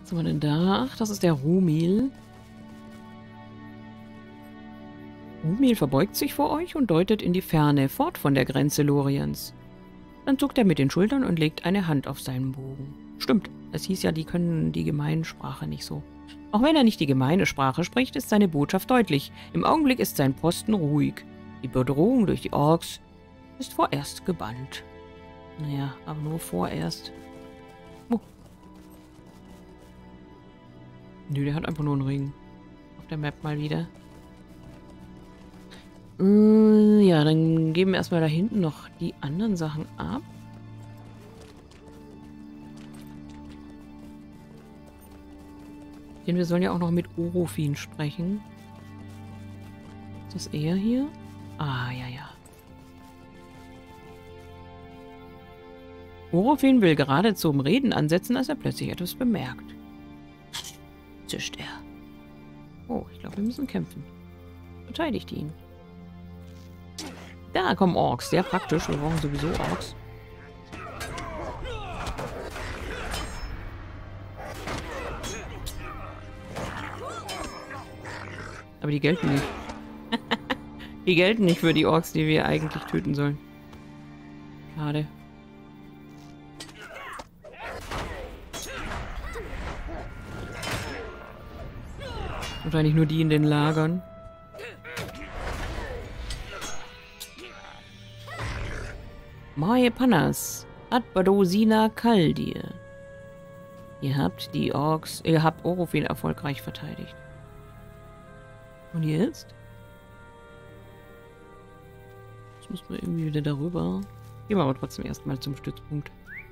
Was haben wir denn da? Ach, das ist der Rumil. Rumil verbeugt sich vor euch und deutet in die Ferne, fort von der Grenze Loriens. Dann zuckt er mit den Schultern und legt eine Hand auf seinen Bogen. Stimmt, es hieß ja, die können die Gemeinsprache nicht so. Auch wenn er nicht die gemeine Sprache spricht, ist seine Botschaft deutlich. Im Augenblick ist sein Posten ruhig. Die Bedrohung durch die Orks ist vorerst gebannt. Naja, aber nur vorerst. Oh. Nö, der hat einfach nur einen Ring. Auf der Map mal wieder. Ja, dann geben wir erstmal da hinten noch die anderen Sachen ab. Denn wir sollen ja auch noch mit Orofin sprechen. Ist das er hier? Ah, ja, ja. Orofin will gerade zum Reden ansetzen, als er plötzlich etwas bemerkt. Zischt er. Oh, ich glaube, wir müssen kämpfen. Verteidigt ihn. Da kommen Orks. Sehr praktisch. Wir brauchen sowieso Orks. Aber die gelten nicht. Die gelten nicht für die Orks, die wir eigentlich töten sollen. Schade. Wahrscheinlich nur die in den Lagern. Maie Panas, Adbadosina Kaldir. Ihr habt Orofin erfolgreich verteidigt. Und jetzt? Jetzt muss man irgendwie wieder darüber. Gehen wir aber trotzdem erstmal zum Stützpunkt.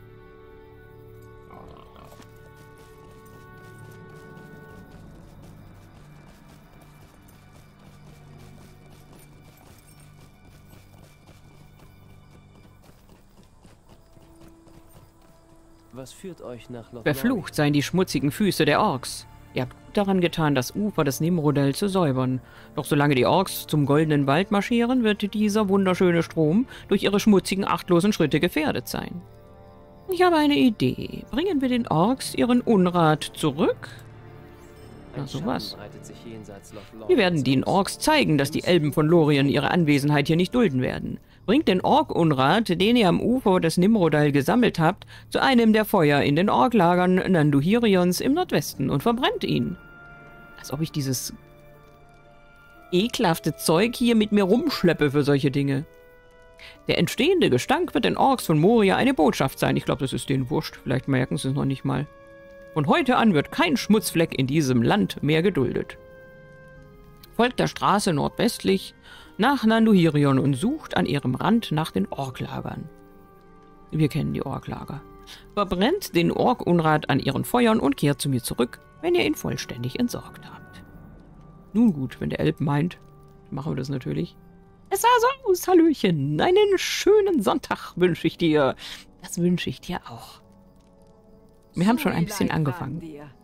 Was führt euch nach Lothlorien? Verflucht seien die schmutzigen Füße der Orks. Ihr habt gut daran getan, das Ufer des Nimrodel zu säubern. Doch solange die Orks zum Goldenen Wald marschieren, wird dieser wunderschöne Strom durch ihre schmutzigen, achtlosen Schritte gefährdet sein. Ich habe eine Idee. Bringen wir den Orks ihren Unrat zurück? Na sowas. Wir werden den Orks zeigen, dass die Elben von Lorien ihre Anwesenheit hier nicht dulden werden. Bringt den Ork-Unrat, den ihr am Ufer des Nimrodal gesammelt habt, zu einem der Feuer in den Orklagern Nanduhirions im Nordwesten und verbrennt ihn. Als ob ich dieses ekelhafte Zeug hier mit mir rumschleppe für solche Dinge. Der entstehende Gestank wird den Orks von Moria eine Botschaft sein. Ich glaube, das ist denen wurscht. Vielleicht merken sie es noch nicht mal. Von heute an wird kein Schmutzfleck in diesem Land mehr geduldet. Folgt der Straße nordwestlich nach Nanduhirion und sucht an ihrem Rand nach den Orklagern. Wir kennen die Orklager. Verbrennt den Ork-Unrat an ihren Feuern und kehrt zu mir zurück, wenn ihr ihn vollständig entsorgt habt. Nun gut, wenn der Elb meint, machen wir das natürlich. Es sah so aus, Hallöchen. Einen schönen Sonntag wünsche ich dir. Das wünsche ich dir auch. Wir haben schon ein bisschen angefangen.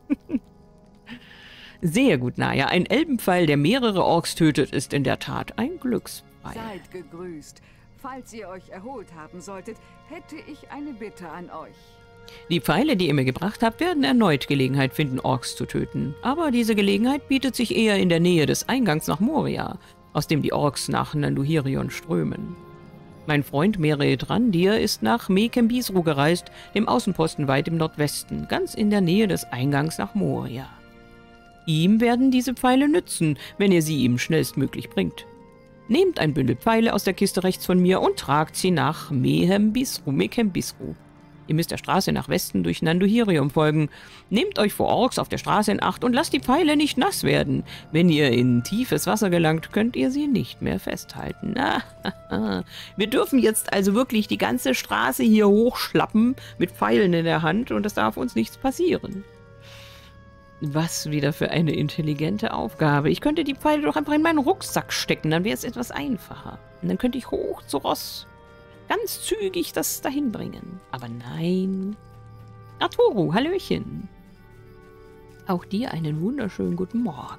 Sehr gut, Naya. Ein Elbenpfeil, der mehrere Orks tötet, ist in der Tat ein Glückspfeil. Seid gegrüßt. Falls ihr euch erholt haben solltet, hätte ich eine Bitte an euch. Die Pfeile, die ihr mir gebracht habt, werden erneut Gelegenheit finden, Orks zu töten. Aber diese Gelegenheit bietet sich eher in der Nähe des Eingangs nach Moria, aus dem die Orks nach Nanduhirion strömen. Mein Freund Meret Randir ist nach Mekembisru gereist, dem Außenposten weit im Nordwesten, ganz in der Nähe des Eingangs nach Moria. Ihm werden diese Pfeile nützen, wenn ihr sie ihm schnellstmöglich bringt. Nehmt ein Bündel Pfeile aus der Kiste rechts von mir und tragt sie nach Mekembisru. Ihr müsst der Straße nach Westen durch Nanduhirion folgen. Nehmt euch vor Orks auf der Straße in Acht und lasst die Pfeile nicht nass werden. Wenn ihr in tiefes Wasser gelangt, könnt ihr sie nicht mehr festhalten. Wir dürfen jetzt also wirklich die ganze Straße hier hochschlappen mit Pfeilen in der Hand und es darf uns nichts passieren. Was wieder für eine intelligente Aufgabe. Ich könnte die Pfeile doch einfach in meinen Rucksack stecken, dann wäre es etwas einfacher. Und dann könnte ich hoch zu Ross ganz zügig das dahin bringen. Aber nein. Arturo, hallöchen. Auch dir einen wunderschönen guten Morgen.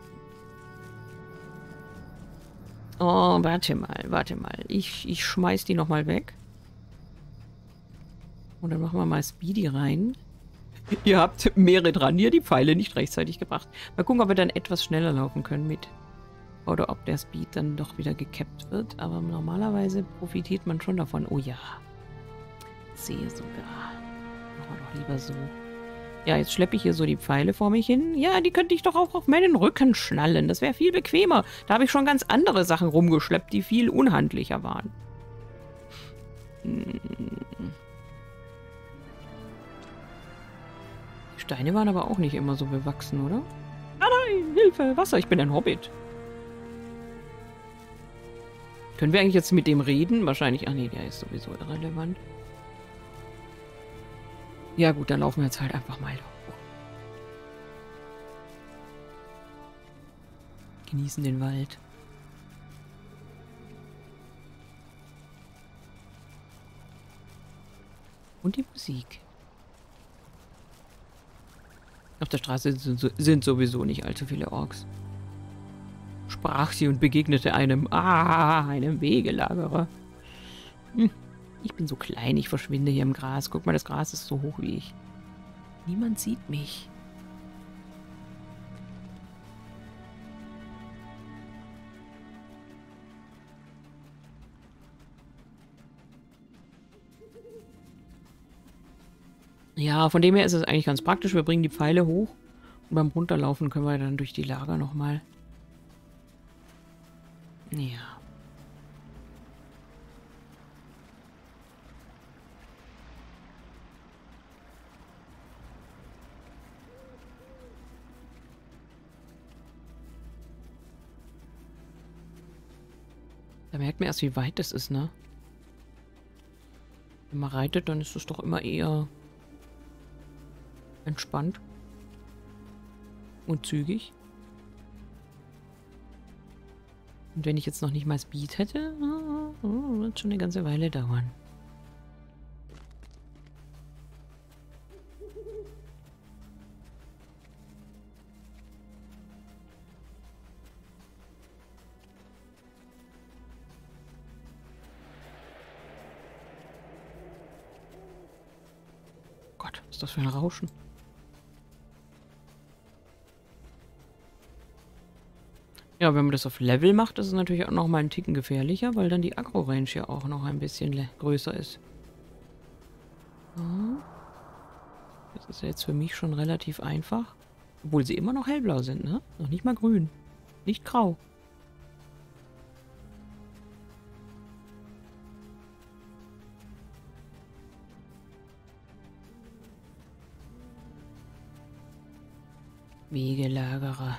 Oh, warte mal. Ich schmeiß die nochmal weg. Und dann machen wir mal Speedy rein. Ihr habt Meredrandir die Pfeile nicht rechtzeitig gebracht. Mal gucken, ob wir dann etwas schneller laufen können mit. Oder ob der Speed dann doch wieder gekappt wird. Aber normalerweise profitiert man schon davon. Oh ja. Sehe sogar. Machen wir doch lieber so. Ja, jetzt schleppe ich hier so die Pfeile vor mich hin. Ja, die könnte ich doch auch auf meinen Rücken schnallen. Das wäre viel bequemer. Da habe ich schon ganz andere Sachen rumgeschleppt, die viel unhandlicher waren. Die Steine waren aber auch nicht immer so bewachsen, oder? Ah nein, Hilfe, Wasser, ich bin ein Hobbit. Können wir eigentlich jetzt mit dem reden? Wahrscheinlich, ach nee, der ist sowieso irrelevant. Ja gut, dann laufen wir jetzt halt einfach mal hoch. Genießen den Wald. Und die Musik. Auf der Straße sind sowieso nicht allzu viele Orks. Sprach sie und begegnete einem Wegelagerer. Ich bin so klein, ich verschwinde hier im Gras. Guck mal, das Gras ist so hoch wie ich. Niemand sieht mich. Ja, von dem her ist es eigentlich ganz praktisch. Wir bringen die Pfeile hoch und beim Runterlaufen können wir dann durch die Lager nochmal. Ja. Da merkt man erst, wie weit das ist, ne? Wenn man reitet, dann ist es doch immer eher entspannt und zügig. Und wenn ich jetzt noch nicht mal Speed hätte, wird schon eine ganze Weile dauern. Gott, was ist das für ein Rauschen? Ja, wenn man das auf Level macht, ist es natürlich auch noch mal einen Ticken gefährlicher, weil dann die Aggro-Range ja auch noch ein bisschen größer ist. Das ist ja jetzt für mich schon relativ einfach. Obwohl sie immer noch hellblau sind, ne? Noch nicht mal grün. Nicht grau. Wegelagerer.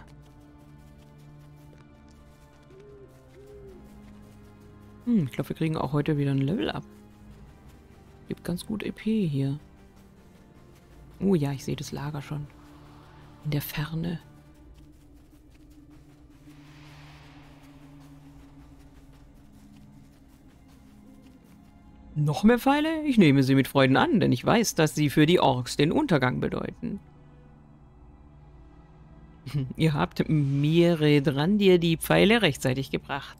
Ich glaube, wir kriegen auch heute wieder ein Level up. Gibt ganz gut EP hier. Oh ja, ich sehe das Lager schon. In der Ferne. Noch mehr Pfeile? Ich nehme sie mit Freuden an, denn ich weiß, dass sie für die Orks den Untergang bedeuten. Ihr habt Meredrandir die Pfeile rechtzeitig gebracht.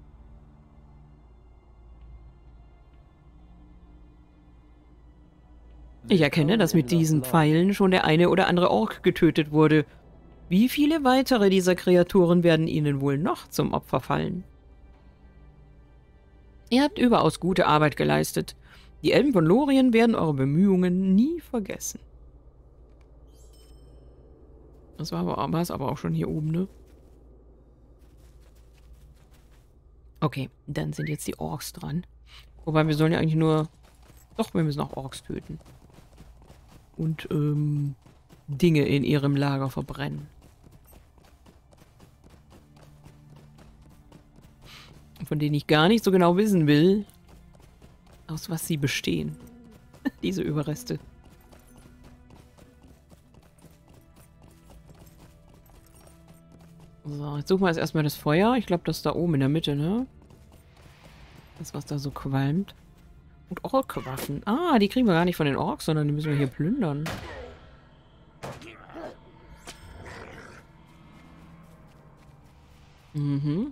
Ich erkenne, dass mit diesen Pfeilen schon der eine oder andere Ork getötet wurde. Wie viele weitere dieser Kreaturen werden ihnen wohl noch zum Opfer fallen? Ihr habt überaus gute Arbeit geleistet. Die Elben von Lorien werden eure Bemühungen nie vergessen. Das war es aber auch schon hier oben, ne? Okay, dann sind jetzt die Orks dran. Wobei, wir sollen ja eigentlich nur... Doch, wir müssen auch Orks töten. Und, Dinge in ihrem Lager verbrennen. Von denen ich gar nicht so genau wissen will, aus was sie bestehen. Diese Überreste. So, jetzt suchen wir jetzt erstmal das Feuer. Ich glaube, das ist da oben in der Mitte, ne? Das, was da so qualmt. Und Ork-Waffen. Ah, die kriegen wir gar nicht von den Orks, sondern die müssen wir hier plündern. Mhm.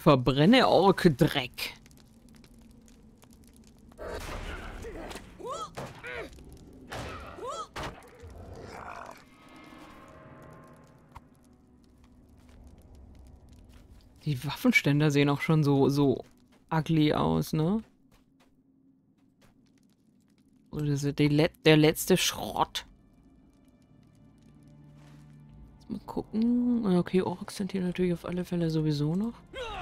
Verbrenne Ork-Dreck. Die Waffenständer sehen auch schon so ugly aus, ne? So, das ist der letzte Schrott. Jetzt mal gucken. Okay, Orks sind hier natürlich auf alle Fälle sowieso noch.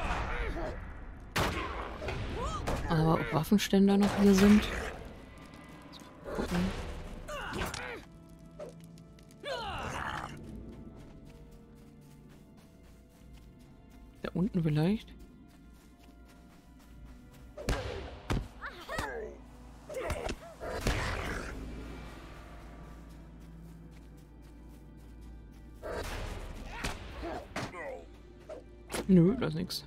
Aber ob Waffenständer noch hier sind? Mal gucken. Da unten vielleicht? Nö, da ist nix.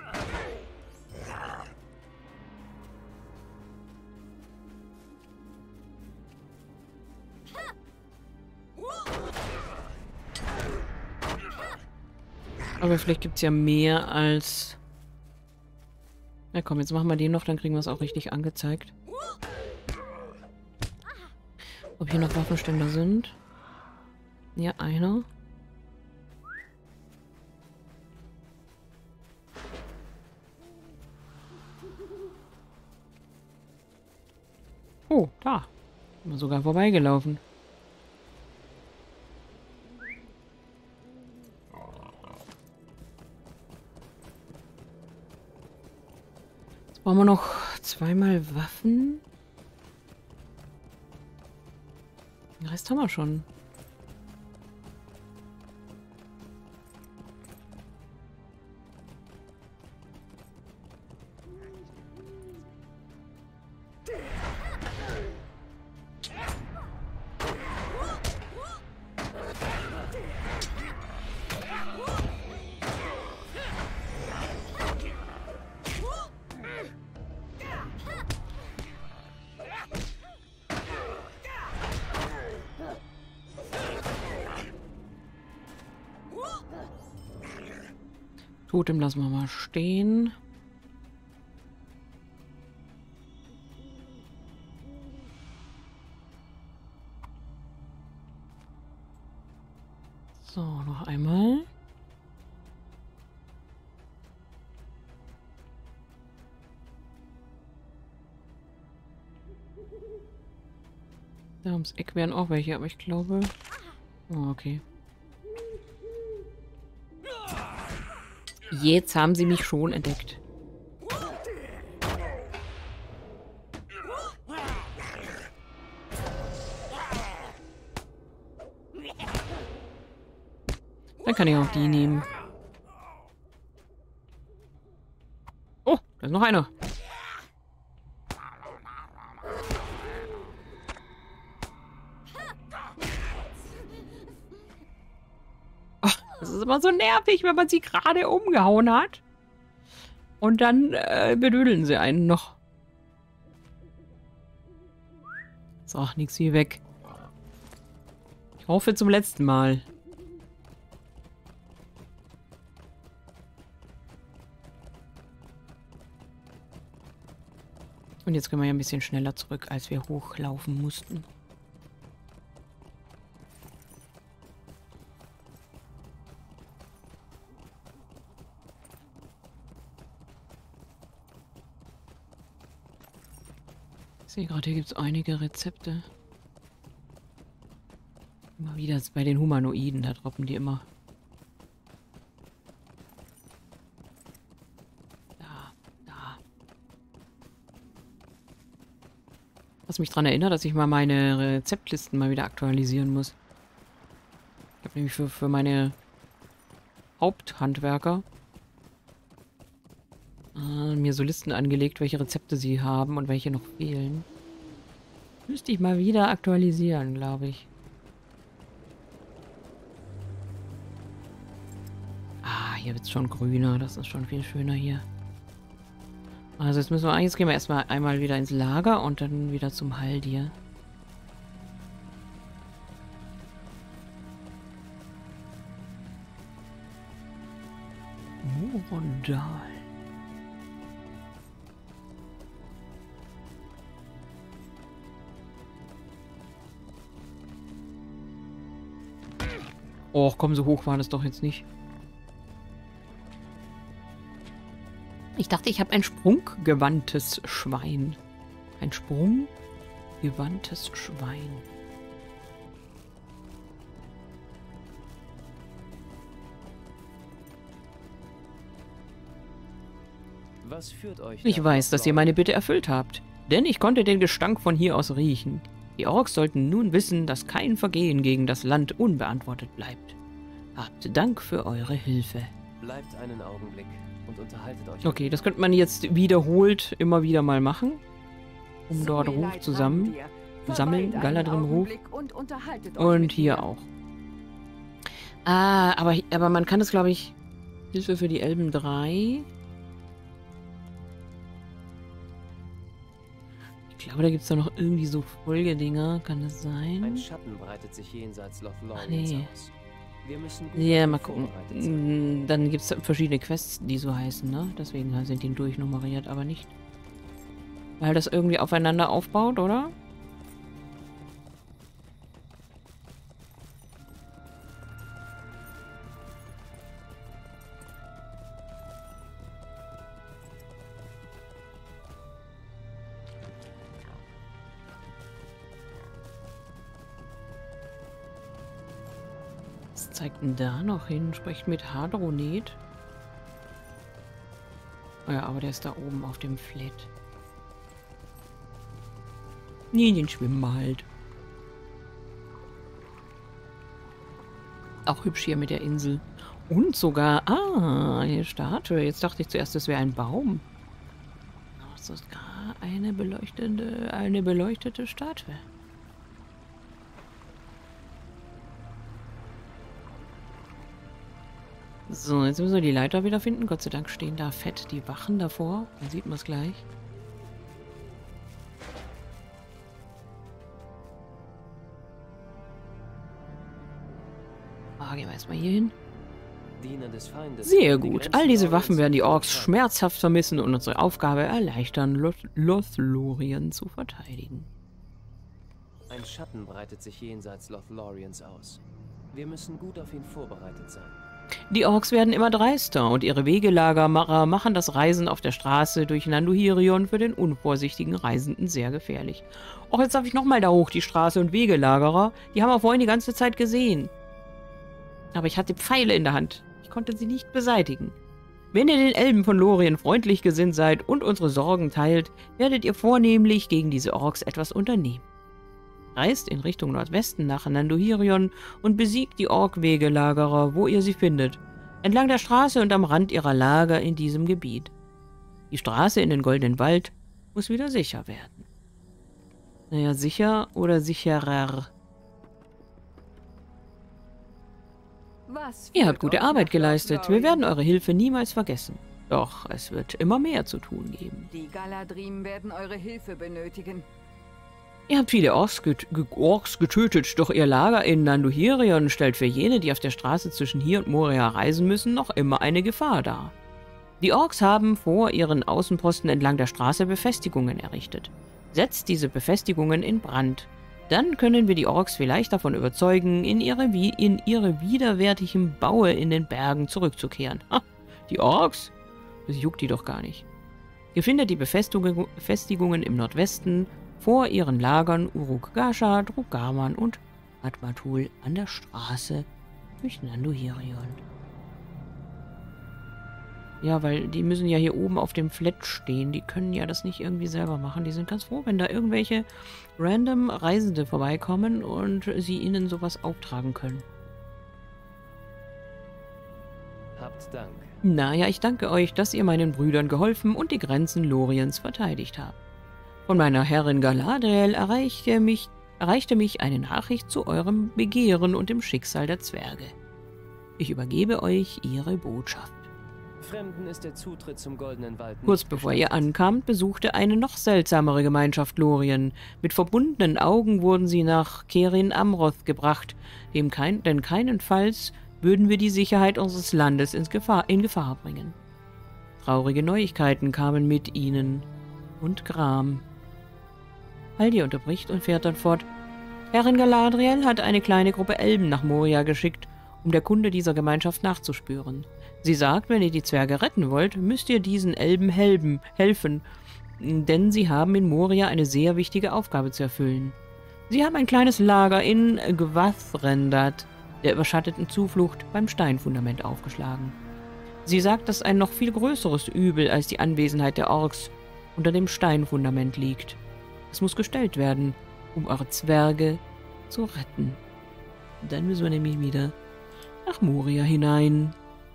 Aber vielleicht gibt es ja mehr als... Na komm, jetzt machen wir den noch, dann kriegen wir es auch richtig angezeigt. Ob hier noch Waffenständer sind? Ja, einer. Oh, da. Sind wir sogar vorbeigelaufen. Jetzt brauchen wir noch zweimal Waffen. Den Rest haben wir schon. Totem lassen wir mal stehen. So, noch einmal. Da ums Eck wären auch welche, aber ich glaube... Oh, okay. Jetzt haben sie mich schon entdeckt. Dann kann ich auch die nehmen. Oh, da ist noch einer. Das ist immer so nervig, wenn man sie gerade umgehauen hat. Und dann bedödeln sie einen noch. So, nix wie weg. Ich hoffe zum letzten Mal. Und jetzt können wir ja ein bisschen schneller zurück, als wir hochlaufen mussten. Ich sehe gerade, hier gibt es einige Rezepte. Immer wieder bei den Humanoiden, da droppen die immer. Da. Was mich daran erinnert, dass ich mal meine Rezeptlisten mal wieder aktualisieren muss. Ich habe nämlich für meine Haupthandwerker mir so Listen angelegt, welche Rezepte sie haben und welche noch fehlen. Müsste ich mal wieder aktualisieren, glaube ich. Ah, hier wird es schon grüner. Das ist schon viel schöner hier. Also jetzt gehen wir erstmal einmal wieder ins Lager und dann wieder zum Haldir. Morondal. Och, komm, so hoch war das doch jetzt nicht. Ich dachte, ich habe ein sprunggewandtes Schwein. Ein sprunggewandtes Schwein. Was führt euch Ich nach weiß, dass ihr Lothlorien? meine Bitte erfüllt habt, denn ich konnte den Gestank von hier aus riechen. Die Orks sollten nun wissen, dass kein Vergehen gegen das Land unbeantwortet bleibt. Habt Dank für eure Hilfe. Bleibt einen Augenblick und unterhaltet euch. Okay, das könnte man jetzt wiederholt immer wieder mal machen, um dort So Ruf leid zusammen dran dir. sammeln, Verweilt einen Galadrim-Ruf. Augenblick und unterhaltet euch Und mit hier mir. auch. Ah, aber man kann es, glaube ich, Hilfe für die Elben 3. Ich glaube, da gibt es da noch irgendwie so Folgedinger. Kann das Ein sein? Schatten breitet sich jenseits Lothloriens nee. aus. Wir müssen gut Ja, darauf mal gucken. vorbereitet sein. Dann gibt es verschiedene Quests, die so heißen, ne? Deswegen sind die durchnummeriert, aber nicht. Weil das irgendwie aufeinander aufbaut, oder? Was zeigt denn da noch hin? Spricht mit Hadronet. Oh ja, aber der ist da oben auf dem Flat. Nee, den schwimmen wir halt. Auch hübsch hier mit der Insel. Und sogar, eine Statue. Jetzt dachte ich zuerst, das wäre ein Baum. Aber es ist gar eine beleuchtete Statue. So, jetzt müssen wir die Leiter wiederfinden. Gott sei Dank stehen da fett die Wachen davor. Dann sieht man es gleich. Gehen wir erstmal hier hin. Diener des Feindes Sehr die gut. Grenzen All diese Lothloriens Waffen werden die Orks überschreiten. schmerzhaft vermissen und unsere Aufgabe erleichtern, Lothlorien zu verteidigen. Ein Schatten breitet sich jenseits Lothloriens aus. Wir müssen gut auf ihn vorbereitet sein. Die Orks werden immer dreister und ihre Wegelagerer machen das Reisen auf der Straße durch Nanduhirion für den unvorsichtigen Reisenden sehr gefährlich. Och, jetzt darf ich nochmal da hoch, die Straße und Wegelagerer. Die haben wir vorhin die ganze Zeit gesehen. Aber ich hatte Pfeile in der Hand. Ich konnte sie nicht beseitigen. Wenn ihr den Elben von Lorien freundlich gesinnt seid und unsere Sorgen teilt, werdet ihr vornehmlich gegen diese Orks etwas unternehmen. Reist in Richtung Nordwesten nach Nanduhirion und besiegt die Ork-Wegelagerer, wo ihr sie findet, entlang der Straße und am Rand ihrer Lager in diesem Gebiet. Die Straße in den Goldenen Wald muss wieder sicher werden. Naja, sicher oder sicherer? Was Ihr führt habt gute euch Arbeit nach geleistet. Wir Lothlorien? werden eure Hilfe niemals vergessen. Doch es wird immer mehr zu tun geben. Die Galadrim werden eure Hilfe benötigen. Ihr habt viele Orks getötet, doch ihr Lager in Nanduhirion stellt für jene, die auf der Straße zwischen hier und Moria reisen müssen, noch immer eine Gefahr dar. Die Orks haben vor ihren Außenposten entlang der Straße Befestigungen errichtet. Setzt diese Befestigungen in Brand. Dann können wir die Orks vielleicht davon überzeugen, in ihre widerwärtigen Baue in den Bergen zurückzukehren. Ha, die Orks? Das juckt die doch gar nicht. Ihr findet die Befestigungen im Nordwesten vor ihren Lagern Uruk-Gasha, Drugaman und Atmatul an der Straße durch Nanduhirion. Ja, weil die müssen ja hier oben auf dem Flat stehen. Die können ja das nicht irgendwie selber machen. Die sind ganz froh, wenn da irgendwelche random Reisende vorbeikommen und sie ihnen sowas auftragen können. Habt Dank. Naja, ich danke euch, dass ihr meinen Brüdern geholfen und die Grenzen Loriens verteidigt habt. Von meiner Herrin Galadriel erreichte mich eine Nachricht zu eurem Begehren und dem Schicksal der Zwerge. Ich übergebe euch ihre Botschaft. Fremden ist der Zutritt zum Goldenen Wald nicht Kurz bevor ihr gestattet. ankamt, besuchte eine noch seltsamere Gemeinschaft Lorien. Mit verbundenen Augen wurden sie nach Kerin Amroth gebracht, denn keinenfalls würden wir die Sicherheit unseres Landes in Gefahr bringen. Traurige Neuigkeiten kamen mit ihnen und Gram. Haldir unterbricht und fährt dann fort. Herrin Galadriel hat eine kleine Gruppe Elben nach Moria geschickt, um der Kunde dieser Gemeinschaft nachzuspüren. Sie sagt, wenn ihr die Zwerge retten wollt, müsst ihr diesen Elben helfen, denn sie haben in Moria eine sehr wichtige Aufgabe zu erfüllen. Sie haben ein kleines Lager in Gwathrendat, der überschatteten Zuflucht, beim Steinfundament aufgeschlagen. Sie sagt, dass ein noch viel größeres Übel als die Anwesenheit der Orks unter dem Steinfundament liegt. Es muss gestellt werden, um eure Zwerge zu retten. Dann müssen wir nämlich wieder nach Moria hinein.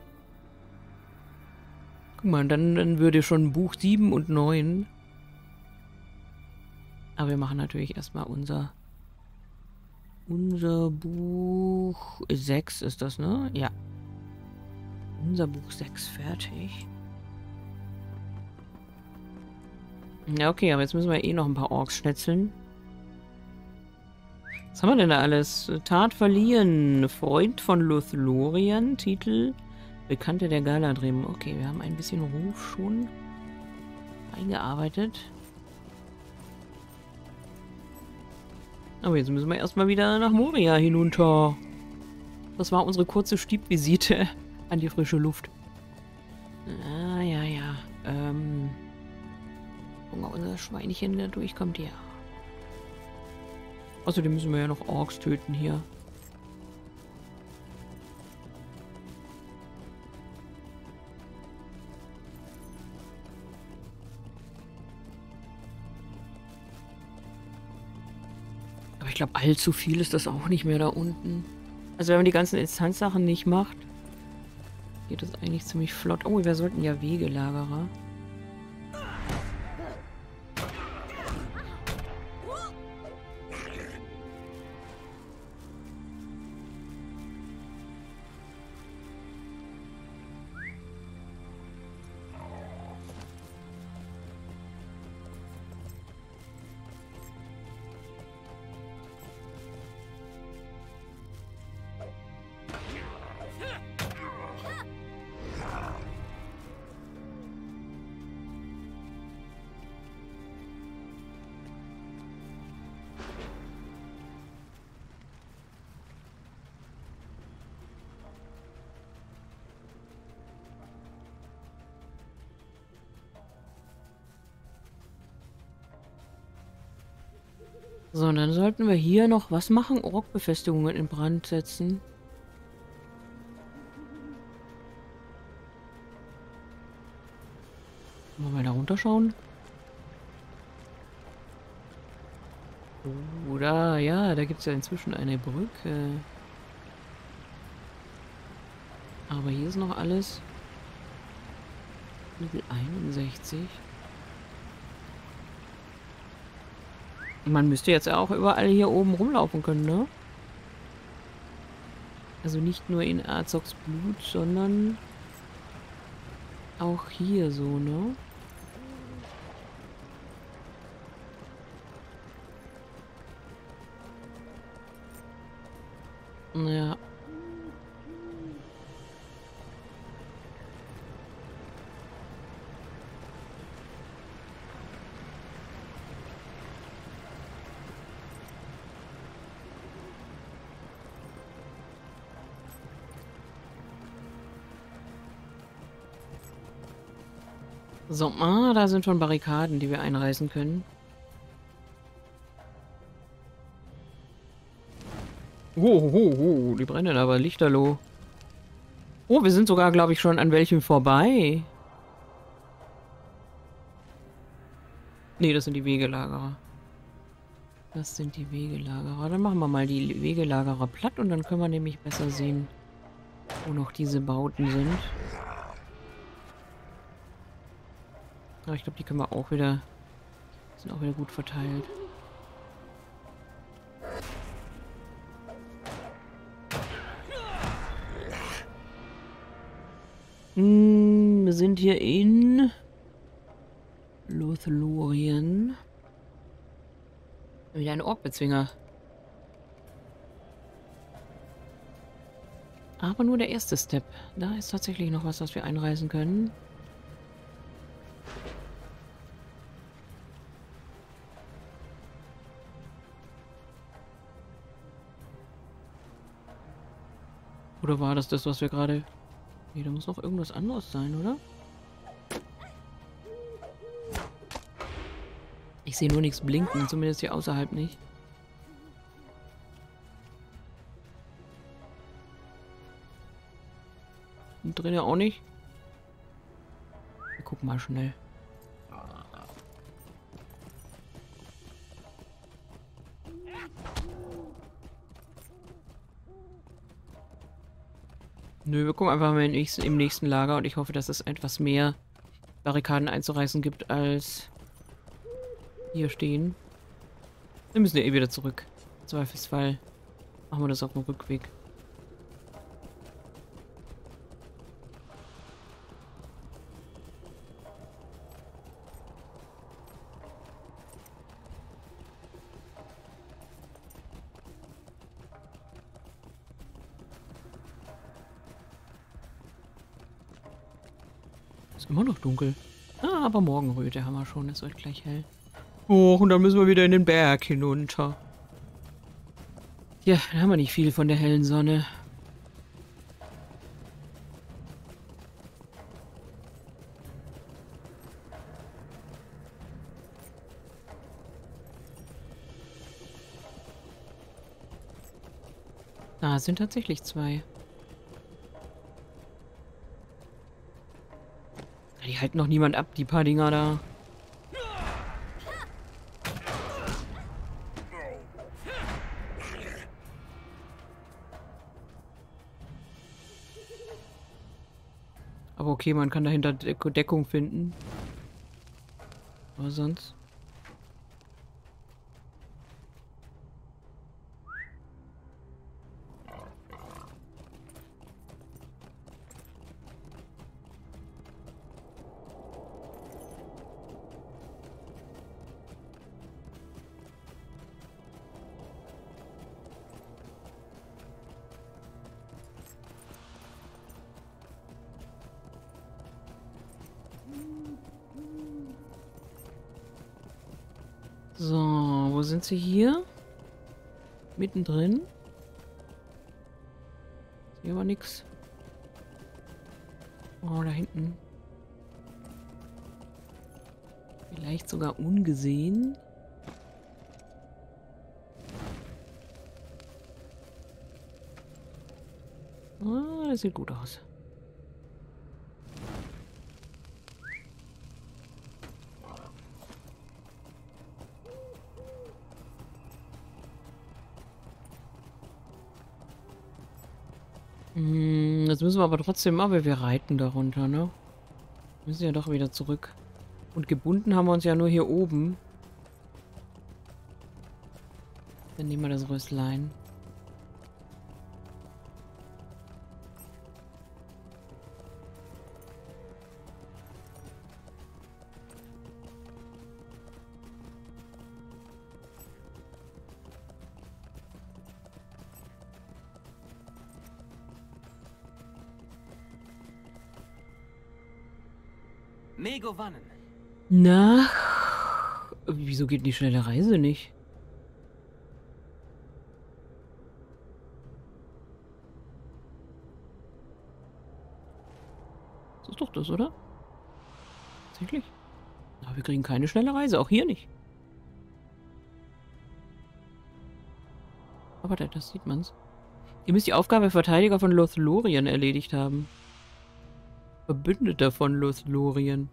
Guck mal, dann würde schon Buch 7 und 9. Aber wir machen natürlich erstmal unser Buch 6 ist das, ne? Ja. Unser Buch 6 fertig. Ja, okay, aber jetzt müssen wir eh noch ein paar Orks schnetzeln. Was haben wir denn da alles? Tat verliehen. Freund von Lothlorien. Titel. Bekannte der Galadrim. Okay, wir haben ein bisschen Ruf schon eingearbeitet. Aber jetzt müssen wir erstmal wieder nach Moria hinunter. Das war unsere kurze Stiebvisite an die frische Luft. Ah, ja, ja. Gucken wir, ob unser Schweinchen da durchkommt. Ja. Außerdem müssen wir ja noch Orks töten hier. Aber ich glaube, allzu viel ist das auch nicht mehr da unten. Also wenn man die ganzen Instanzsachen nicht macht, geht das eigentlich ziemlich flott. Oh, wir sollten ja Wegelagerer. So, und dann sollten wir hier noch was machen. Ork-Befestigungen in Brand setzen. Wollen wir mal da runterschauen? Oder, ja, da gibt es ja inzwischen eine Brücke. Aber hier ist noch alles. Level 61. Man müsste jetzt auch überall hier oben rumlaufen können, ne? Also nicht nur in Arzoks Blut, sondern auch hier so, ne? Ja. So, da sind schon Barrikaden, die wir einreißen können. Die brennen aber lichterloh. Oh, wir sind sogar, glaube ich, schon an welchem vorbei. Nee, das sind die Wegelagerer. Das sind die Wegelagerer. Dann machen wir mal die Wegelagerer platt und dann können wir nämlich besser sehen, wo noch diese Bauten sind. Aber ich glaube, die können wir auch wieder... sind auch wieder gut verteilt. Wir sind hier in Lothlorien. Wieder ein Orkbezwinger. Aber nur der erste Step. Da ist tatsächlich noch was wir einreißen können. Oder war das, was wir gerade... Nee, da muss noch irgendwas anderes sein, oder? Ich sehe nur nichts blinken, zumindest hier außerhalb nicht. Und drinnen auch nicht. Wir gucken mal schnell. Nö, wir gucken einfach mal im nächsten Lager und ich hoffe, dass es etwas mehr Barrikaden einzureißen gibt, als hier stehen. Wir müssen ja eh wieder zurück. Im Zweifelsfall machen wir das auf dem Rückweg. Ist immer noch dunkel. Ah, aber Morgenröte haben wir schon. Es wird gleich hell. Oh, und dann müssen wir wieder in den Berg hinunter. Ja, da haben wir nicht viel von der hellen Sonne. Ah, es sind tatsächlich zwei. Die halten noch niemand ab, die paar Dinger da. Aber okay, man kann dahinter Deckung finden. Aber sonst... So, wo sind sie hier? Mittendrin. Hier war nix. Oh, da hinten. Vielleicht sogar ungesehen. Ah, das sieht gut aus. Jetzt müssen wir aber trotzdem, aber wir reiten darunter, ne? Wir müssen ja doch wieder zurück. Und gebunden haben wir uns ja nur hier oben. Dann nehmen wir das Röslein. Megovannen. Na? Wieso geht die schnelle Reise nicht? Das ist doch das, oder? Tatsächlich. Aber wir kriegen keine schnelle Reise, auch hier nicht. Aber das sieht man's. Ihr müsst die Aufgabe Verteidiger von Lothlorien erledigt haben. Verbündeter von Lothlorien.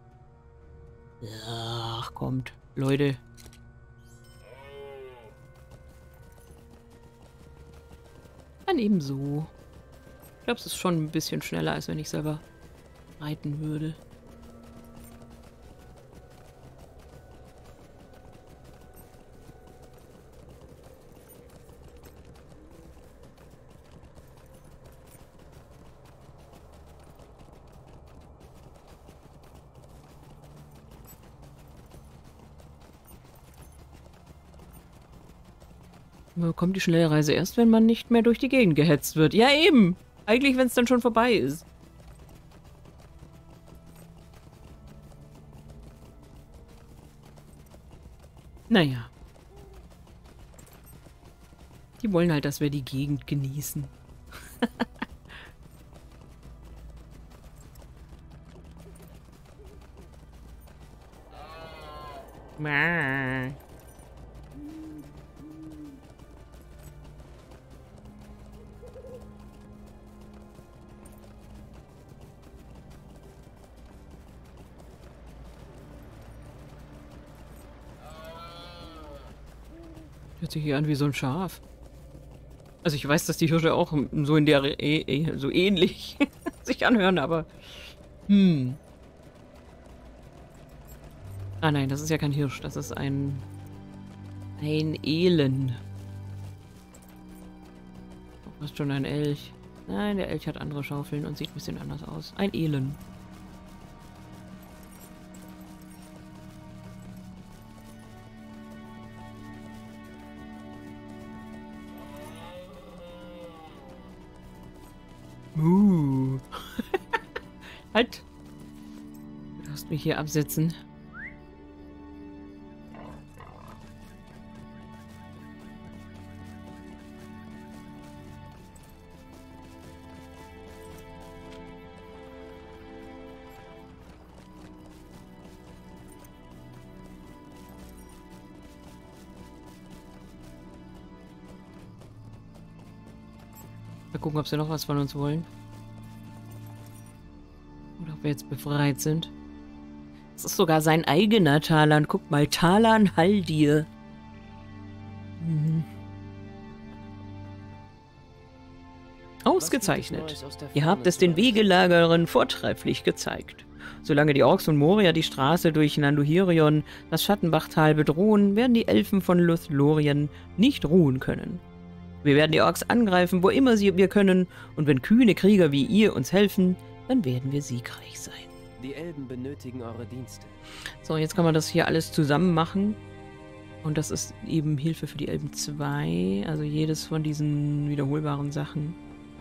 Ach, kommt. Leute. Dann ebenso. Ich glaube, es ist schon ein bisschen schneller, als wenn ich selber reiten würde. Kommt die schnelle Reise erst, wenn man nicht mehr durch die Gegend gehetzt wird. Ja, eben. Eigentlich, wenn es dann schon vorbei ist. Naja. Die wollen halt, dass wir die Gegend genießen. Hört sich hier an wie so ein Schaf. Also ich weiß, dass die Hirsche auch so in der so ähnlich sich anhören, aber Ah nein, das ist ja kein Hirsch, das ist ein Elen. Fast schon ein Elch. Nein, der Elch hat andere Schaufeln und sieht ein bisschen anders aus. Ein Elen. Halt! Du darfst mich hier absetzen. Mal gucken, ob sie noch was von uns wollen. Oder ob wir jetzt befreit sind. Das ist sogar sein eigener Talan. Guck mal, Talan Haldir. Ausgezeichnet. Ihr habt es den Wegelagerern vortrefflich gezeigt. Solange die Orks und Moria die Straße durch Nanduhirion, das Schattenbachtal bedrohen, werden die Elfen von Lothlorien nicht ruhen können. Wir werden die Orks angreifen, wo immer wir können, und wenn kühne Krieger wie ihr uns helfen, dann werden wir siegreich sein. Die Elben benötigen eure Dienste. So, jetzt kann man das hier alles zusammen machen. Und das ist eben Hilfe für die Elben 2, also jedes von diesen wiederholbaren Sachen.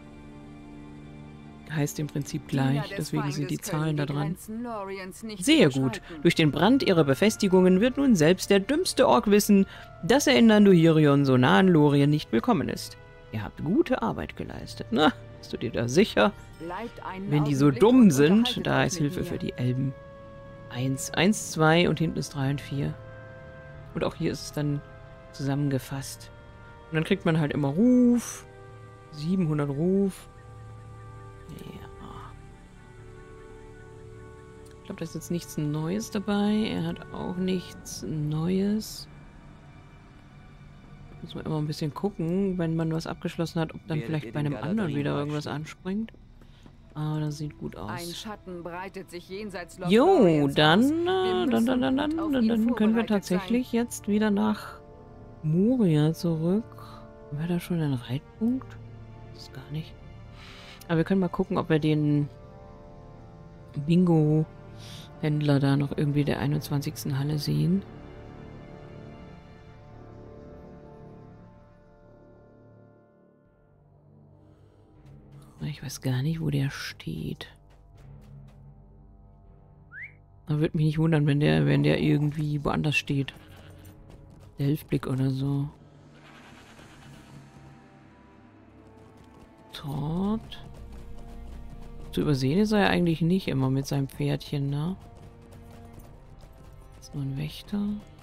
Heißt im Prinzip gleich, deswegen sind die Zahlen da dran. Sehr gut. Durch den Brand ihrer Befestigungen wird nun selbst der dümmste Ork wissen, dass er in Nanduhirion so nah an Lorien nicht willkommen ist. Ihr habt gute Arbeit geleistet. Na, bist du dir da sicher? Wenn die so dumm sind, da ist Hilfe für die Elben. 1, 2 und hinten ist 3 und 4. Und auch hier ist es dann zusammengefasst. Und dann kriegt man halt immer Ruf. 700 Ruf. Ja. Ich glaube, da ist jetzt nichts Neues dabei. Er hat auch nichts Neues. Muss man immer ein bisschen gucken, wenn man was abgeschlossen hat, ob dann vielleicht bei einem anderen wieder irgendwas anspringt. Aber das sieht gut aus. Ein Schatten breitet sich jenseits Jo, dann können wir tatsächlich jetzt wieder nach Moria zurück. War da schon ein Reitpunkt? Das ist gar nicht. Aber wir können mal gucken, ob wir den Bingo-Händler da noch irgendwie der 21. Halle sehen. Ich weiß gar nicht, wo der steht. Aber würde mich nicht wundern, wenn der irgendwie woanders steht. Der Hilfblick oder so. Dort. Zu übersehen ist er ja eigentlich nicht immer mit seinem Pferdchen, ne? Ist nur ein Wächter.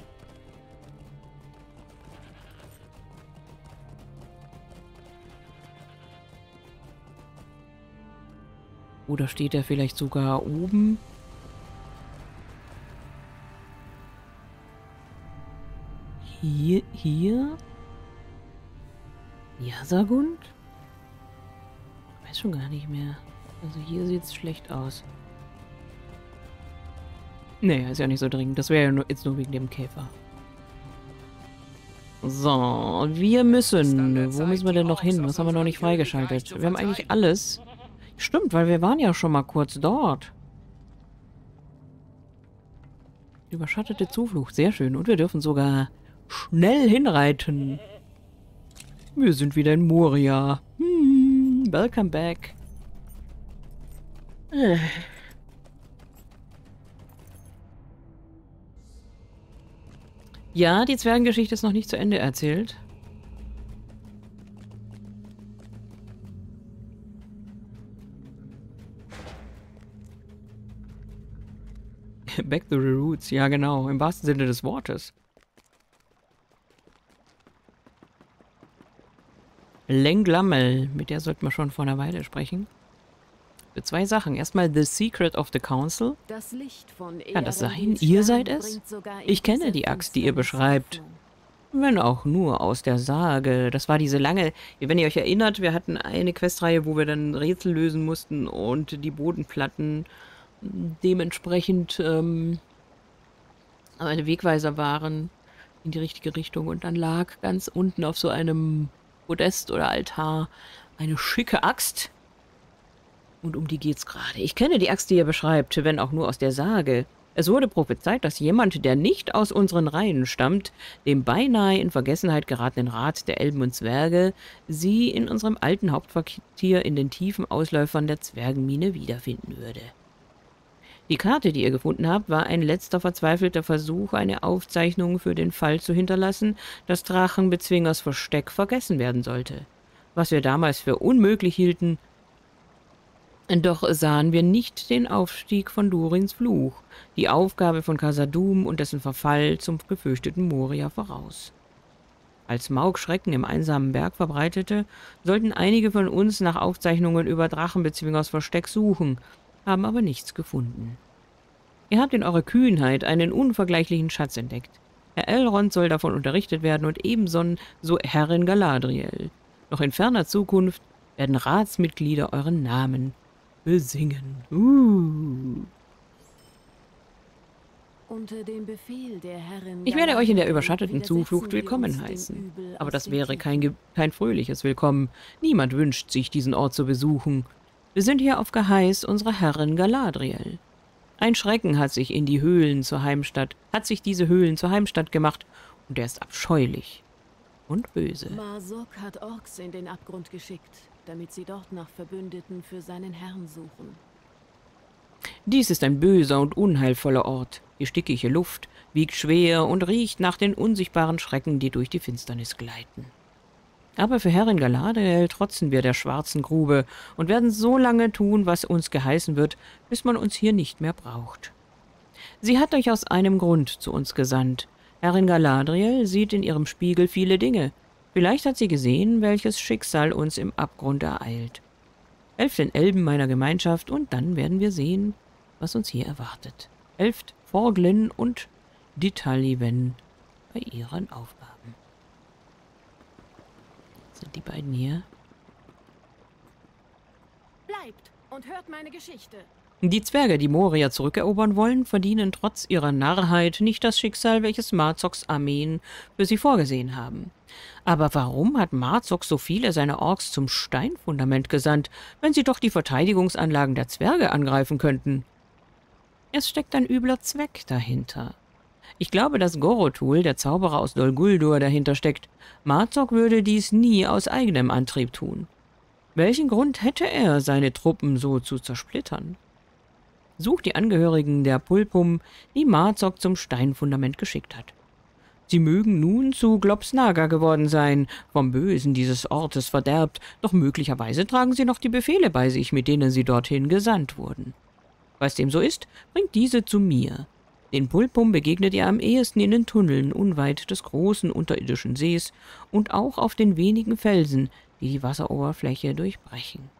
Oder steht er vielleicht sogar oben? Hier? Jasagund? Ich weiß schon gar nicht mehr. Also hier sieht es schlecht aus. Nee, ist ja nicht so dringend. Das wäre ja jetzt nur wegen dem Käfer. So, wir müssen... Wo müssen wir denn noch hin? Was haben wir noch nicht freigeschaltet? Wir haben eigentlich alles... Stimmt, weil wir waren ja schon mal kurz dort. Überschattete Zuflucht, sehr schön. Und wir dürfen sogar schnell hinreiten. Wir sind wieder in Moria. Welcome back. Ja, die Zwergengeschichte ist noch nicht zu Ende erzählt. Back to the roots, ja genau, im wahrsten Sinne des Wortes. Lenglammel, mit der sollten wir schon vor einer Weile sprechen. Für 2 Sachen. Erstmal The Secret of the Council. Das Licht von Kann das sein? Earendils Ihr Stern seid es? bringt sogar in Ich kenne diese die Axt, die ihr Finsternis beschreibt. Hoffnung. Wenn auch nur aus der Sage. Das war diese lange, wenn ihr euch erinnert, wir hatten eine Questreihe, wo wir dann Rätsel lösen mussten und die Bodenplatten dementsprechend eine Wegweiser waren in die richtige Richtung. Und dann lag ganz unten auf so einem Podest oder Altar eine schicke Axt. Und um die geht's gerade. Ich kenne die Axt, die ihr beschreibt, wenn auch nur aus der Sage. Es wurde prophezeit, dass jemand, der nicht aus unseren Reihen stammt, dem beinahe in Vergessenheit geratenen Rat der Elben und Zwerge, sie in unserem alten Hauptquartier in den tiefen Ausläufern der Zwergenmine wiederfinden würde. Die Karte, die ihr gefunden habt, war ein letzter verzweifelter Versuch, eine Aufzeichnung für den Fall zu hinterlassen, dass Drachenbezwingers Versteck vergessen werden sollte. Was wir damals für unmöglich hielten, doch sahen wir nicht den Aufstieg von Durins Fluch, die Aufgabe von Khazad-dûm und dessen Verfall zum gefürchteten Moria voraus. Als Smaug Schrecken im einsamen Berg verbreitete, sollten einige von uns nach Aufzeichnungen über Drachenbezwingers Versteck suchen, haben aber nichts gefunden. Ihr habt in eurer Kühnheit einen unvergleichlichen Schatz entdeckt. Herr Elrond soll davon unterrichtet werden und ebenso Herrin Galadriel. Noch in ferner Zukunft werden Ratsmitglieder euren Namen besingen. Unter dem Befehl der Herrin Ich werde euch in der Galadriel überschatteten Zuflucht widersetzen wir uns willkommen dem heißen. Übel Aber aus das den wäre Tiefen. kein fröhliches Willkommen. Niemand wünscht sich, diesen Ort zu besuchen. Wir sind hier auf Geheiß unserer Herrin Galadriel. Ein Schrecken hat sich diese Höhlen zur Heimstatt gemacht, und er ist abscheulich und böse. Mar-Sok hat Orks in den Abgrund geschickt, damit sie dort nach Verbündeten für seinen Herrn suchen. Dies ist ein böser und unheilvoller Ort. Die stickige Luft wiegt schwer und riecht nach den unsichtbaren Schrecken, die durch die Finsternis gleiten. Aber für Herrin Galadriel trotzen wir der schwarzen Grube und werden so lange tun, was uns geheißen wird, bis man uns hier nicht mehr braucht. Sie hat euch aus einem Grund zu uns gesandt. Herrin Galadriel sieht in ihrem Spiegel viele Dinge. Vielleicht hat sie gesehen, welches Schicksal uns im Abgrund ereilt. Helft den Elben meiner Gemeinschaft und dann werden wir sehen, was uns hier erwartet. Helft Forglin und Ditaliven bei ihren Aufgaben. Sind die beiden hier? Bleibt und hört meine Geschichte. Die Zwerge, die Moria zurückerobern wollen, verdienen trotz ihrer Narrheit nicht das Schicksal, welches Marzoks Armeen für sie vorgesehen haben. Aber warum hat Marzok so viele seiner Orks zum Steinfundament gesandt, wenn sie doch die Verteidigungsanlagen der Zwerge angreifen könnten? Es steckt ein übler Zweck dahinter. Ich glaube, dass Gorotul, der Zauberer aus Dol Guldur, dahinter steckt. Marzok würde dies nie aus eigenem Antrieb tun. Welchen Grund hätte er, seine Truppen so zu zersplittern? Sucht die Angehörigen der Pulpum, die Marzok zum Steinfundament geschickt hat. Sie mögen nun zu Globsnaga geworden sein, vom Bösen dieses Ortes verderbt, doch möglicherweise tragen sie noch die Befehle bei sich, mit denen sie dorthin gesandt wurden. Was dem so ist, bringt diese zu mir. Den Pulpum begegnet ihr am ehesten in den Tunneln unweit des großen unterirdischen Sees und auch auf den wenigen Felsen, die die Wasseroberfläche durchbrechen.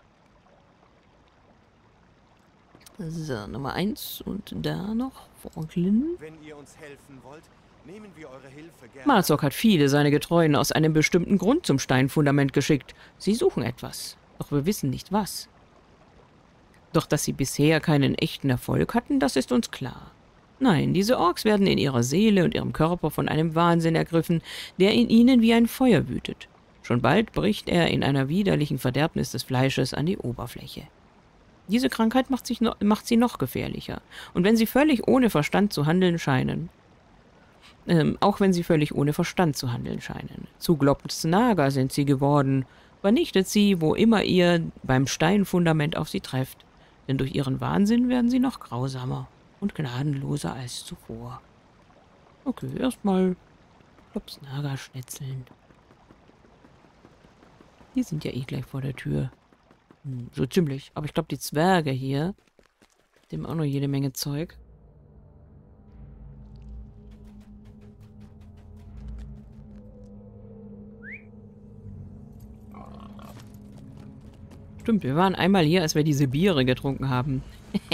So, Nummer 1 und da noch Forglin. Wenn ihr uns helfen wollt, nehmen wir eure Hilfe gerne. Marzok hat viele seiner Getreuen aus einem bestimmten Grund zum Steinfundament geschickt. Sie suchen etwas, doch wir wissen nicht was. Doch dass sie bisher keinen echten Erfolg hatten, das ist uns klar. Nein, diese Orks werden in ihrer Seele und ihrem Körper von einem Wahnsinn ergriffen, der in ihnen wie ein Feuer wütet. Schon bald bricht er in einer widerlichen Verderbnis des Fleisches an die Oberfläche. Diese Krankheit macht sie noch gefährlicher. Und wenn sie völlig ohne Verstand zu handeln scheinen, Zu Globsnaga sind sie geworden. Vernichtet sie, wo immer ihr beim Steinfundament auf sie trefft. Denn durch ihren Wahnsinn werden sie noch grausamer und gnadenloser als zuvor. Okay, erstmal Globsnaga schnetzeln. Die sind ja eh gleich vor der Tür. So ziemlich. Aber ich glaube, die Zwerge hier, dem auch noch jede Menge Zeug. Stimmt, wir waren einmal hier, als wir diese Biere getrunken haben.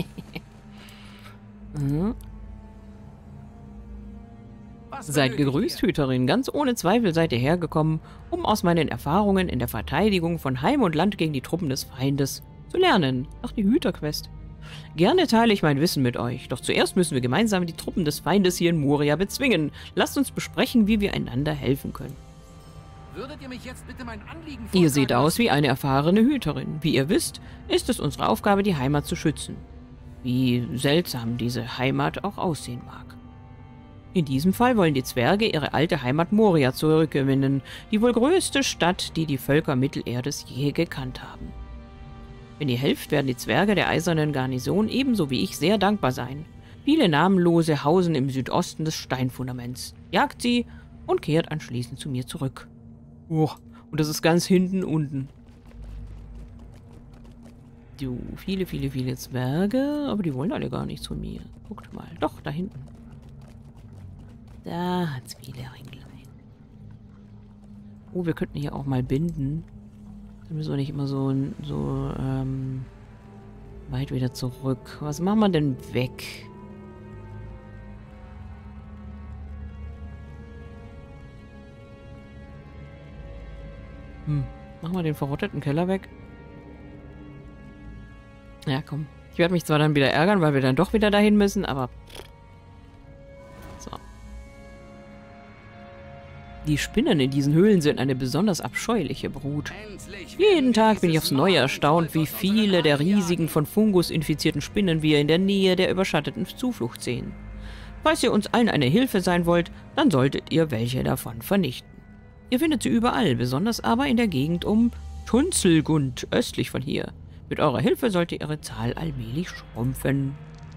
Seid gegrüßt, Hüterin. Ganz ohne Zweifel seid ihr hergekommen, um aus meinen Erfahrungen in der Verteidigung von Heim und Land gegen die Truppen des Feindes zu lernen. Ach, die Hüterquest. Gerne teile ich mein Wissen mit euch, doch zuerst müssen wir gemeinsam die Truppen des Feindes hier in Moria bezwingen. Lasst uns besprechen, wie wir einander helfen können. Würdet ihr mich jetzt bitte mein Anliegen Ihr seht aus wie eine erfahrene Hüterin. Wie ihr wisst, ist es unsere Aufgabe, die Heimat zu schützen. Wie seltsam diese Heimat auch aussehen mag. In diesem Fall wollen die Zwerge ihre alte Heimat Moria zurückgewinnen, die wohl größte Stadt, die die Völker Mittelerdes je gekannt haben. Wenn ihr helft, werden die Zwerge der eisernen Garnison ebenso wie ich sehr dankbar sein. Viele Namenlose hausen im Südosten des Steinfundaments. Jagt sie und kehrt anschließend zu mir zurück. Oh, und das ist ganz hinten unten. Du, viele Zwerge, aber die wollen alle gar nichts von mir. Guckt mal, doch, da hinten. Da hat's viele Ringlein. Oh, wir könnten hier auch mal binden. Dann müssen wir nicht immer so weit wieder zurück. Was machen wir denn weg? Machen wir den verrotteten Keller weg. Ja, komm. Ich werde mich zwar dann wieder ärgern, weil wir dann doch wieder dahin müssen, aber... So. Die Spinnen in diesen Höhlen sind eine besonders abscheuliche Brut. Jeden Tag bin ich aufs Neue erstaunt, wie viele der riesigen, von Fungus infizierten Spinnen wir in der Nähe der überschatteten Zuflucht sehen. Falls ihr uns allen eine Hilfe sein wollt, dann solltet ihr welche davon vernichten. Ihr findet sie überall, besonders aber in der Gegend um Tunzelgund, östlich von hier. Mit eurer Hilfe sollte ihre Zahl allmählich schrumpfen.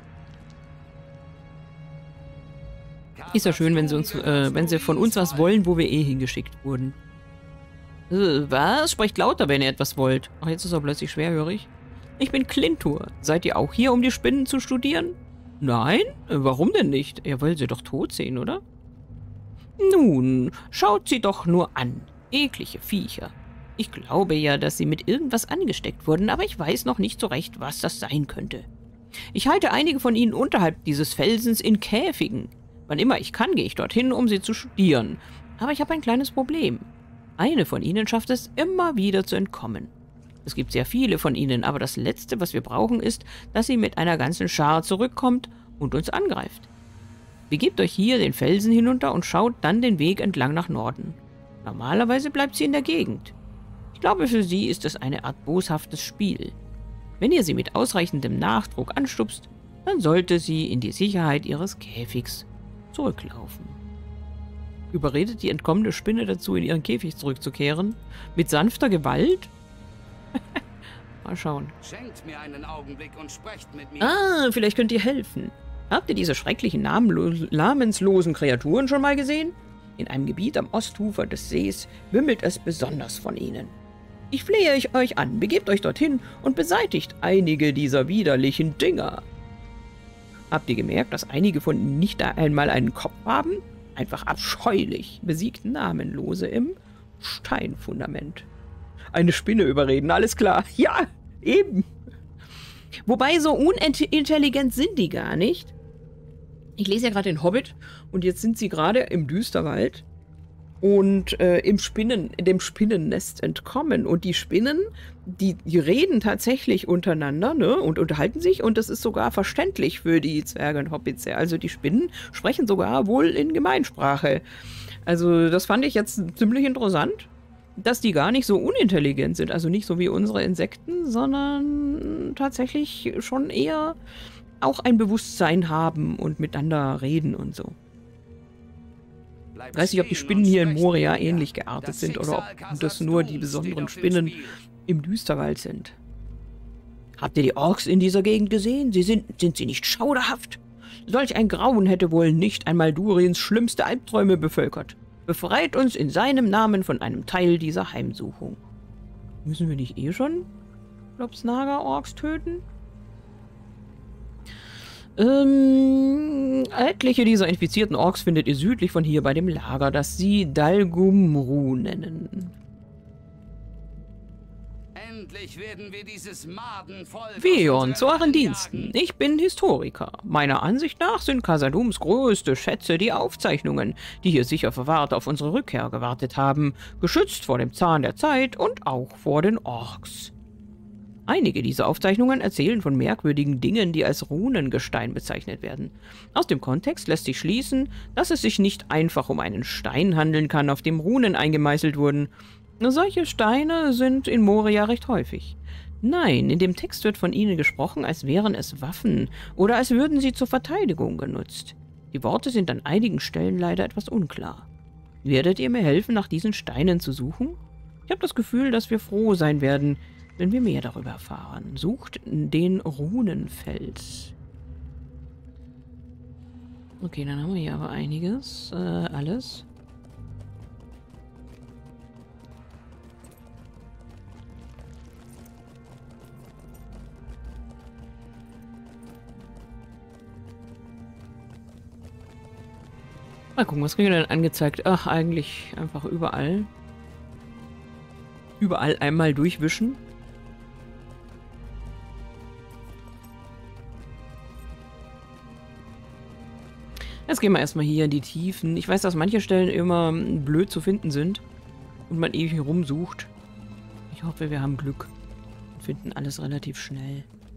Ist ja schön, wenn sie von uns was wollen, wo wir eh hingeschickt wurden. Was? Sprecht lauter, wenn ihr etwas wollt. Ach, jetzt ist er plötzlich schwerhörig. Ich bin Klintur. Seid ihr auch hier, um die Spinnen zu studieren? Nein? Warum denn nicht? Ihr wollt sie doch tot sehen, oder? Nun, schaut sie doch nur an. Eklige Viecher. Ich glaube ja, dass sie mit irgendwas angesteckt wurden, aber ich weiß noch nicht so recht, was das sein könnte. Ich halte einige von ihnen unterhalb dieses Felsens in Käfigen. Wann immer ich kann, gehe ich dorthin, um sie zu studieren. Aber ich habe ein kleines Problem. Eine von ihnen schafft es immer wieder zu entkommen. Es gibt sehr viele von ihnen, aber das Letzte, was wir brauchen, ist, dass sie mit einer ganzen Schar zurückkommt und uns angreift. Begebt euch hier den Felsen hinunter und schaut dann den Weg entlang nach Norden. Normalerweise bleibt sie in der Gegend. Ich glaube, für sie ist es eine Art boshaftes Spiel. Wenn ihr sie mit ausreichendem Nachdruck anstupst, dann sollte sie in die Sicherheit ihres Käfigs zurücklaufen. Überredet die entkommene Spinne dazu, in ihren Käfig zurückzukehren? Mit sanfter Gewalt? Mal schauen. Schenkt mir einen Augenblick und sprecht mit mir. Ah, vielleicht könnt ihr helfen. Habt ihr diese schrecklichen, namenslosen Kreaturen schon mal gesehen? In einem Gebiet am Ostufer des Sees wimmelt es besonders von ihnen. Ich flehe euch an, begebt euch dorthin und beseitigt einige dieser widerlichen Dinger. Habt ihr gemerkt, dass einige von ihnen nicht einmal einen Kopf haben? Einfach abscheulich, besiegt Namenlose im Steinfundament. Eine Spinne überreden, alles klar. Ja, eben. Wobei, so unintelligent sind die gar nicht. Ich lese ja gerade den Hobbit und jetzt sind sie gerade im Düsterwald und dem Spinnennest entkommen. Und die Spinnen, die reden tatsächlich untereinander, ne, und unterhalten sich, und das ist sogar verständlich für die Zwerge und Hobbits. Also die Spinnen sprechen sogar wohl in Gemeinsprache. Also das fand ich jetzt ziemlich interessant, dass die gar nicht so unintelligent sind. Also nicht so wie unsere Insekten, sondern tatsächlich schon eher auch ein Bewusstsein haben und miteinander reden und so. Ich weiß nicht, ob die Spinnen hier in Moria ähnlich geartet sind oder ob das nur die besonderen Spinnen im Düsterwald sind. Habt ihr die Orks in dieser Gegend gesehen? Sind sie nicht schauderhaft? Solch ein Grauen hätte wohl nicht einmal Duriens schlimmste Albträume bevölkert. Befreit uns in seinem Namen von einem Teil dieser Heimsuchung. Müssen wir nicht eh schon Globsnaga-Orks töten? Etliche dieser infizierten Orks findet ihr südlich von hier bei dem Lager, das sie Dalgumru nennen. Endlich werden wir dieses Madenvolk... Veon, zu euren Diensten. Ich bin Historiker. Meiner Ansicht nach sind Khazad-dûms größte Schätze die Aufzeichnungen, die hier sicher verwahrt auf unsere Rückkehr gewartet haben, geschützt vor dem Zahn der Zeit und auch vor den Orks. Einige dieser Aufzeichnungen erzählen von merkwürdigen Dingen, die als Runengestein bezeichnet werden. Aus dem Kontext lässt sich schließen, dass es sich nicht einfach um einen Stein handeln kann, auf dem Runen eingemeißelt wurden. Solche Steine sind in Moria recht häufig. Nein, in dem Text wird von ihnen gesprochen, als wären es Waffen oder als würden sie zur Verteidigung genutzt. Die Worte sind an einigen Stellen leider etwas unklar. Werdet ihr mir helfen, nach diesen Steinen zu suchen? Ich habe das Gefühl, dass wir froh sein werden, wenn wir mehr darüber erfahren. Sucht den Runenfels. Okay, dann haben wir hier aber einiges. Alles. Mal gucken, was kriegen wir denn angezeigt? Ach, eigentlich einfach überall. Überall einmal durchwischen. Jetzt gehen wir erstmal hier in die Tiefen. Ich weiß, dass manche Stellen immer blöd zu finden sind und man ewig rumsucht. Ich hoffe, wir haben Glück und finden alles relativ schnell.